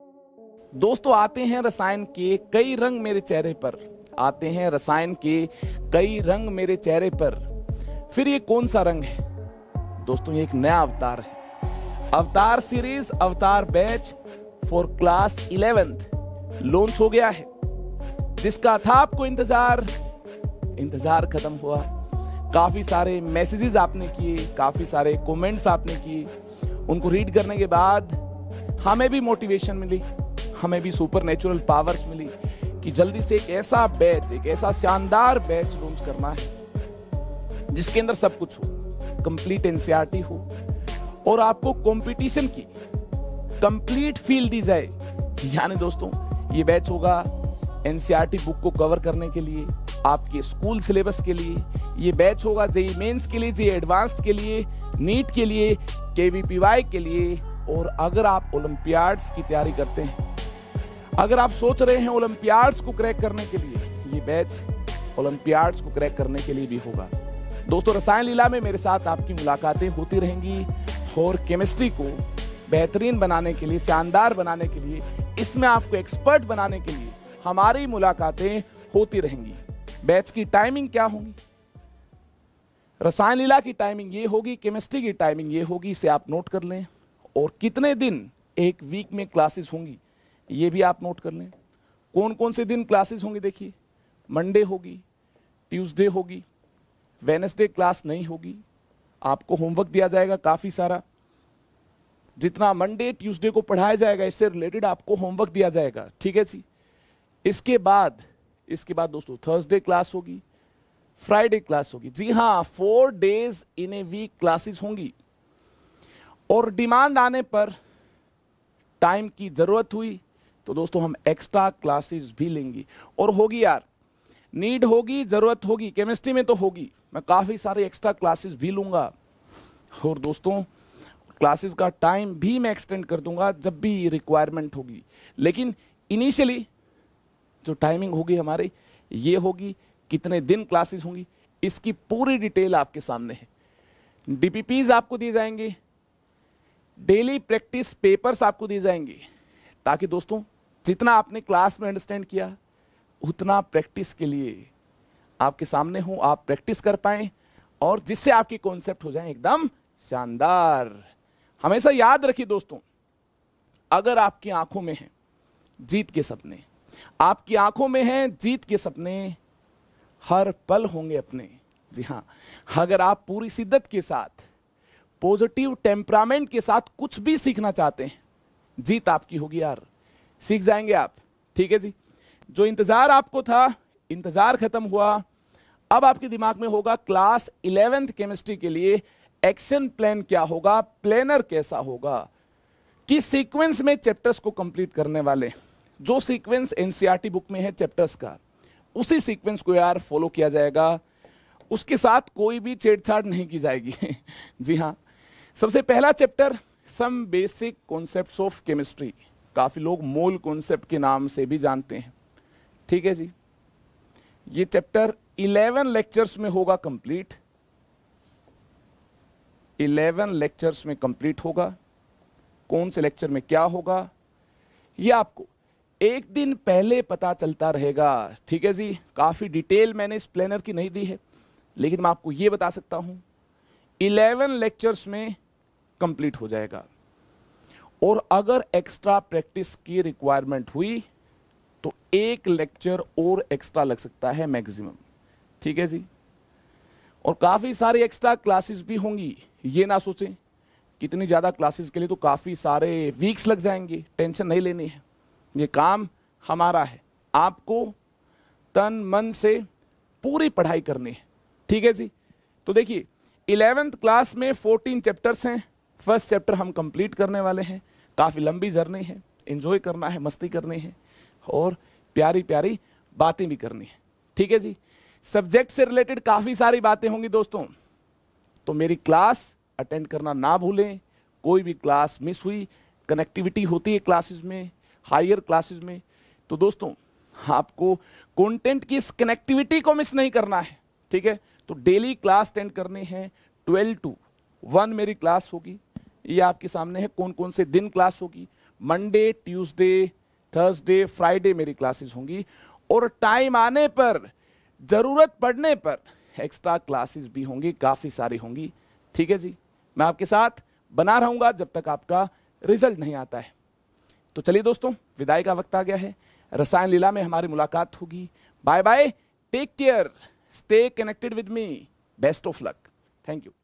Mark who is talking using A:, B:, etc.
A: दोस्तों, आते हैं रसायन के कई रंग मेरे चेहरे पर, आते हैं रसायन के कई रंग मेरे चेहरे पर। फिर ये कौन सा रंग है? दोस्तों, ये एक नया अवतार है। अवतार सीरीज, अवतार batch for class 11th launch हो गया है, जिसका था आपको इंतजार खत्म हुआ। काफी सारे मैसेजेस आपने किए, काफी सारे कमेंट्स आपने किए। उनको रीड करने के बाद हमें भी मोटिवेशन मिली, हमें भी सुपर नेचुरल पावर्स मिली कि जल्दी से एक ऐसा बैच, एक ऐसा शानदार बैच लॉन्च करना है जिसके अंदर सब कुछ हो, कंप्लीट एनसीईआरटी हो और आपको कंपटीशन की कंप्लीट फील दी जाए। यानी दोस्तों, ये बैच होगा एनसीईआरटी बुक को कवर करने के लिए, आपके स्कूल सिलेबस के लिए। ये बैच होगा जेईई मेंस के लिए, जेईई एडवांस्ड के लिए, नीट के लिए, केवीपीवाई के लिए। और अगर आप ओलंपियाड्स की तैयारी करते हैं, अगर आप सोच रहे हैं ओलंपियाड्स को क्रैक करने के लिए, ये बैच ओलंपियाड्स को क्रैक करने के लिए भी होगा। दोस्तों, रसायन लीला में मेरे साथ आपकी मुलाकातें होती रहेंगी और केमिस्ट्री को बेहतरीन बनाने के लिए, शानदार बनाने के लिए, इसमें आपको एक्सपर्ट बनाने के लिए हमारी मुलाकातें होती रहेंगी। बैच की टाइमिंग क्या होगी? रसायन लीला की टाइमिंग ये होगी, केमिस्ट्री की टाइमिंग ये होगी, इसे आप नोट कर लें। और कितने दिन एक वीक में क्लासेस होंगी ये भी आप नोट कर लें। कौन कौन से दिन क्लासेस होंगी? देखिए, मंडे होगी, ट्यूसडे होगी, वेडनेसडे क्लास नहीं होगी। आपको होमवर्क दिया जाएगा काफी सारा, जितना मंडे ट्यूसडे को पढ़ाया जाएगा इससे रिलेटेड आपको होमवर्क दिया जाएगा। ठीक है जी। इसके बाद दोस्तों थर्सडे क्लास होगी, फ्राइडे क्लास होगी। जी हाँ, 4 days in a week classes होंगी। और डिमांड आने पर, टाइम की जरूरत हुई तो दोस्तों हम एक्स्ट्रा क्लासेस भी लेंगे। और होगी यार, नीड होगी, जरूरत होगी, केमिस्ट्री में तो होगी, मैं काफी सारे एक्स्ट्रा क्लासेस भी लूंगा। और दोस्तों, क्लासेस का टाइम भी मैं एक्सटेंड कर दूंगा जब भी रिक्वायरमेंट होगी। लेकिन इनिशियली जो टाइमिंग होगी हमारी, ये होगी कितने दिन क्लासेस होंगी, इसकी पूरी डिटेल आपके सामने है। डीपीपीज आपको दिए जाएंगे, डेली प्रैक्टिस पेपर्स आपको दिए जाएंगे, ताकि दोस्तों जितना आपने क्लास में अंडरस्टैंड किया उतना प्रैक्टिस के लिए आपके सामने हो, आप प्रैक्टिस कर पाएं और जिससे आपके कॉन्सेप्ट हो जाएं एकदम शानदार। हमेशा याद रखिए दोस्तों, अगर आपकी आंखों में है जीत के सपने, आपकी आंखों में हैं जीत के सपने, हर पल होंगे अपने। जी हाँ, अगर आप पूरी शिद्दत के साथ, पॉजिटिव टेम्परामेंट के साथ कुछ भी सीखना चाहते हैं, जीत आपकी होगी यार, सीख जाएंगे आप। ठीक है जी। जो इंतजार आपको था, इंतजार खत्म हुआ। अब आपके दिमाग में होगा क्लास 11th केमिस्ट्री के लिए एक्शन प्लान क्या होगा, प्लानर कैसा होगा, किस सीक्वेंस में चैप्टर्स को कंप्लीट करने वाले। जो सीक्वेंस एनसीईआरटी बुक में है चैप्टर्स का, उसी सीक्वेंस को यार फॉलो किया जाएगा, उसके साथ कोई भी छेड़छाड़ नहीं की जाएगी। जी हाँ, सबसे पहला chapter some basic concepts of chemistry, काफी लोग मोल कॉन्सेप्ट के नाम से भी जानते हैं। ठीक है जी। ये चैप्टर 11 लेक्चर्स में होगा कंप्लीट, 11 लेक्चर्स में कंप्लीट होगा। कौन से लेक्चर में क्या होगा ये आपको एक दिन पहले पता चलता रहेगा। ठीक है जी। काफी डिटेल मैंने इस प्लानर की नहीं दी है, लेकिन मैं आपको ये बता सकता हूं 11 लेक्चर्स में कंप्लीट हो जाएगा। और अगर एक्स्ट्रा प्रैक्टिस की रिक्वायरमेंट हुई तो एक लेक्चर और एक्स्ट्रा लग सकता है मैक्सिमम। ठीक है जी। और काफी सारी एक्स्ट्रा क्लासेस भी होंगी, ये ना सोचें कितनी ज्यादा क्लासेस के लिए तो काफी सारे वीक्स लग जाएंगे, टेंशन नहीं लेनी है। ये काम हमारा है, आपको तन मन से पूरी पढ़ाई करनी है। ठीक है जी। तो देखिए, 11th क्लास में 14 चैप्टर्स हैं, फर्स्ट चैप्टर हम कंप्लीट करने वाले हैं। काफी लंबी जर्नी है, एंजॉय करना है, मस्ती करनी है और प्यारी प्यारी बातें भी करनी है। ठीक है जी। सब्जेक्ट से रिलेटेड काफी सारी बातें होंगी दोस्तों, तो मेरी क्लास अटेंड करना ना भूलें। कोई भी क्लास मिस हुई, कनेक्टिविटी होती है क्लासेस में, हायर क्लासेस में, तो दोस्तों आपको कंटेंट की इस कनेक्टिविटी को मिस नहीं करना है। ठीक है। तो डेली क्लास अटेंड करनी है, 12 to 1 मेरी क्लास होगी। ये आपके सामने है कौन कौन से दिन क्लास होगी। मंडे, ट्यूसडे, थर्सडे, फ्राइडे मेरी क्लासेस होंगी, और टाइम आने पर, जरूरत पड़ने पर एक्स्ट्रा क्लासेस भी होंगी, काफी सारी होंगी। ठीक है जी, मैं आपके साथ बना रहूंगा जब तक आपका रिजल्ट नहीं आता है। तो चलिए दोस्तों, विदाई का वक्त आ गया है। रसायन लीला में हमारी मुलाकात होगी। Bye bye, take care, stay connected with me, best of luck, thank you.